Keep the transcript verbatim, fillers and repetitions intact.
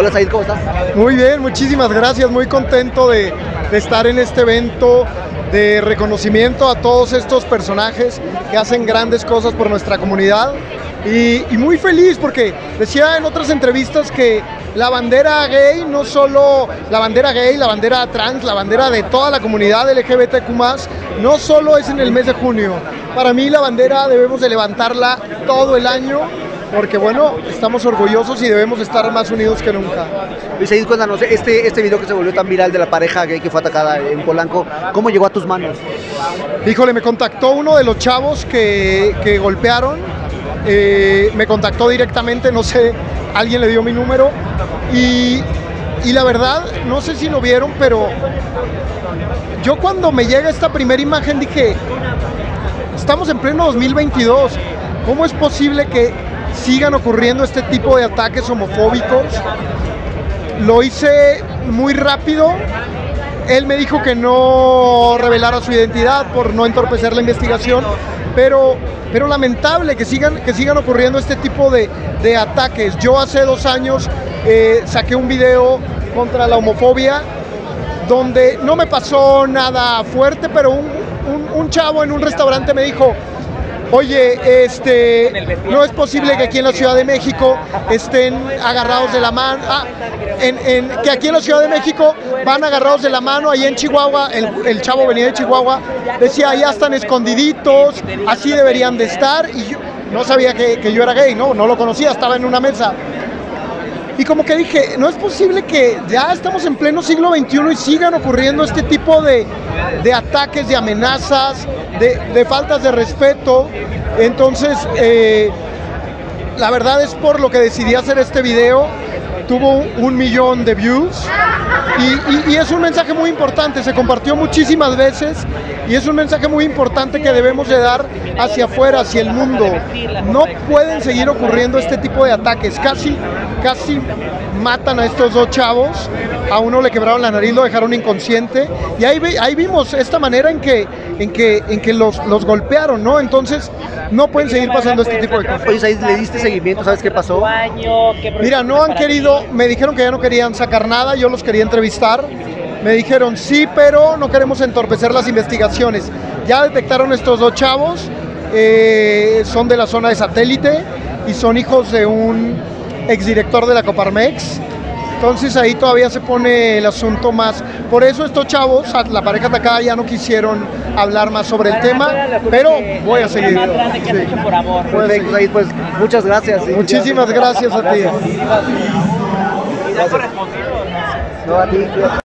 Hola Said, ¿cómo estás? Muy bien, muchísimas gracias, muy contento de, de estar en este evento de reconocimiento a todos estos personajes que hacen grandes cosas por nuestra comunidad y, y muy feliz porque decía en otras entrevistas que la bandera gay, no solo la bandera gay, la bandera trans, la bandera de toda la comunidad L G B T Q más, no solo es en el mes de junio. Para mí la bandera debemos de levantarla todo el año porque bueno, estamos orgullosos y debemos estar más unidos que nunca. Luis Said, cuéntanos, este, este video que se volvió tan viral de la pareja gay que fue atacada en Polanco, ¿cómo llegó a tus manos? Híjole, me contactó uno de los chavos que, que golpearon, eh, me contactó directamente, no sé, alguien le dio mi número y, y la verdad, no sé si lo vieron, pero yo cuando me llega esta primera imagen dije, estamos en pleno dos mil veintidós, ¿cómo es posible que sigan ocurriendo este tipo de ataques homofóbicos? Lo hice muy rápido, él me dijo que no revelara su identidad por no entorpecer la investigación, pero, pero lamentable que sigan, que sigan ocurriendo este tipo de, de ataques. Yo hace dos años eh, saqué un video contra la homofobia donde no me pasó nada fuerte, pero un, un, un chavo en un restaurante me dijo, oye, este, no es posible que aquí en la Ciudad de México estén agarrados de la mano, ah, en, en, que aquí en la Ciudad de México van agarrados de la mano, allá en Chihuahua, el, el chavo venía de Chihuahua, decía, allá están escondiditos, así deberían de estar, y yo no sabía que, que yo era gay, no, no lo conocía, estaba en una mesa. Y como que dije, no es posible que ya estamos en pleno siglo veintiuno y sigan ocurriendo este tipo de, de ataques, de amenazas, de, de faltas de respeto. Entonces, eh, la verdad es por lo que decidí hacer este video. Tuvo un millón de views y, y, y es un mensaje muy importante, se compartió muchísimas veces y es un mensaje muy importante que debemos de dar hacia afuera, hacia el mundo. No pueden seguir ocurriendo este tipo de ataques, casi, casi matan a estos dos chavos, a uno le quebraron la nariz, lo dejaron inconsciente y ahí, ahí vimos esta manera en que, en que, en que los, los golpearon, ¿no? Entonces no pueden seguir pasando este tipo de cosas. Oye Said, ¿le diste seguimiento? ¿Sabes qué pasó? Mira, no han querido, me dijeron que ya no querían sacar nada, yo los quería entrevistar, me dijeron sí, pero no queremos entorpecer las investigaciones. Ya detectaron estos dos chavos, eh, son de la zona de Satélite y son hijos de un exdirector de la Coparmex. Entonces ahí todavía se pone el asunto más. Por eso estos chavos, la pareja atacada, ya no quisieron hablar más sobre el tema, pero voy a seguir. Sí. Perfecto, Said, pues muchas gracias. Muchísimas gracias a ti. No, a ti.